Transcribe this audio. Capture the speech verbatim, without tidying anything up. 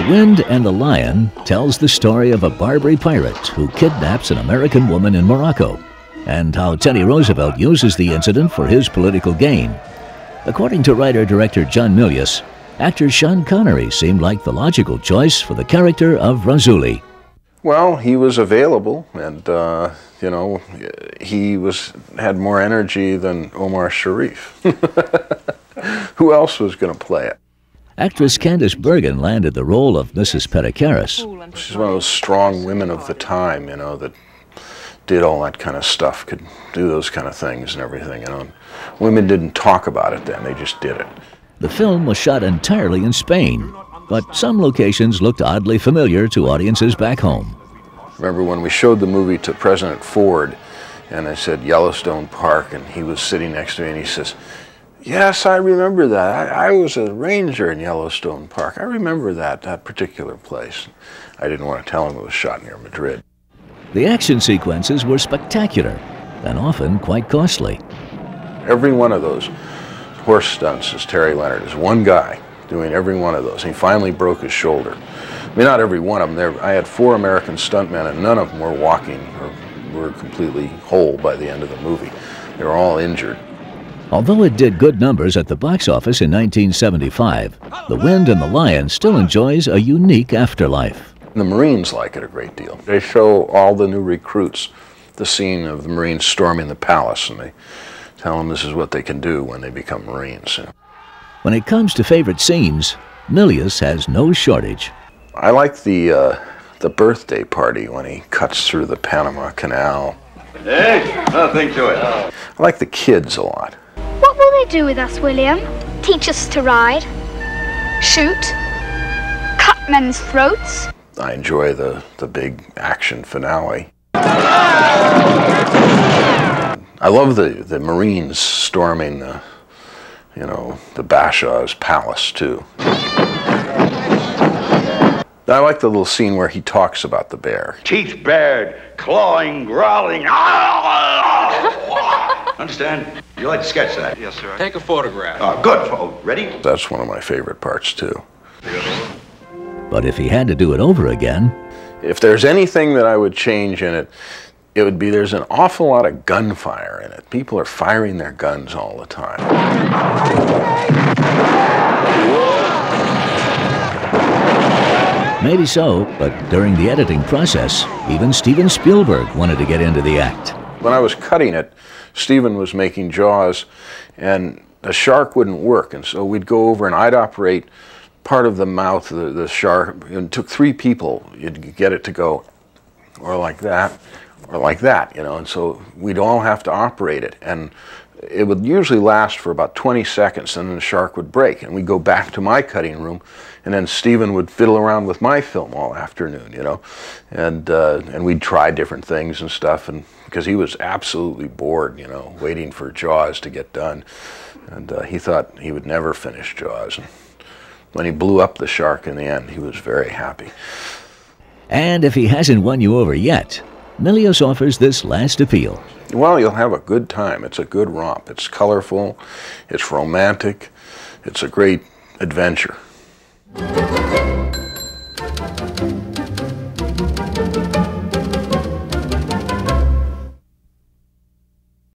Wind and the Lion tells the story of a Barbary pirate who kidnaps an American woman in Morocco, and how Teddy Roosevelt uses the incident for his political gain. According to writer-director John Milius, actor Sean Connery seemed like the logical choice for the character of Razuli. Well, he was available, and uh, you know, he was had more energy than Omar Sharif. Who else was going to play it? Actress Candice Bergen landed the role of Missus Petticaris. She's one of those strong women of the time, you know, that did all that kind of stuff, could do those kind of things and everything, you know. Women didn't talk about it then, they just did it. The film was shot entirely in Spain, but some locations looked oddly familiar to audiences back home. Remember when we showed the movie to President Ford, and I said Yellowstone Park, and he was sitting next to me, and he says, "Yes, I remember that. I, I was a ranger in Yellowstone Park. I remember that, that particular place." I didn't want to tell him it was shot near Madrid. The action sequences were spectacular, and often quite costly. Every one of those horse stunts is Terry Leonard. Is one guy doing every one of those. He finally broke his shoulder. I mean, not every one of them. There, I had four American stuntmen, and none of them were walking or were completely whole by the end of the movie. They were all injured. Although it did good numbers at the box office in nineteen seventy-five, The Wind and the Lion still enjoys a unique afterlife. The Marines like it a great deal. They show all the new recruits the scene of the Marines storming the palace, and they tell them this is what they can do when they become Marines. When it comes to favorite scenes, Milius has no shortage. I like the, uh, the birthday party when he cuts through the Panama Canal. Hey, nothing to it. I like the kids a lot. What will they do with us, William? Teach us to ride? Shoot? Cut men's throats? I enjoy the, the big action finale. I love the, the Marines storming the, you know, the Bashaw's palace, too. I like the little scene where he talks about the bear. Teeth bared, clawing, growling. Understand? You like to sketch that? Yes, sir. Take a photograph. Oh, good. Oh, ready? That's one of my favorite parts, too. But if he had to do it over again... If there's anything that I would change in it, it would be there's an awful lot of gunfire in it. People are firing their guns all the time. Maybe so, but during the editing process, even Steven Spielberg wanted to get into the act. When I was cutting it, Steven was making Jaws, and the shark wouldn't work, and so we'd go over and I'd operate part of the mouth of the, the shark, and it took three people you'd get it to go, or like that, or like that, you know, and so we'd all have to operate it, and it would usually last for about twenty seconds, and then the shark would break, and we'd go back to my cutting room, and then Steven would fiddle around with my film all afternoon, you know, and uh, and we'd try different things and stuff, and because he was absolutely bored, you know, waiting for Jaws to get done, and uh, he thought he would never finish Jaws. And when he blew up the shark in the end, he was very happy. And if he hasn't won you over yet, Milius offers this last appeal. Well, you'll have a good time. It's a good romp. It's colorful, it's romantic, it's a great adventure.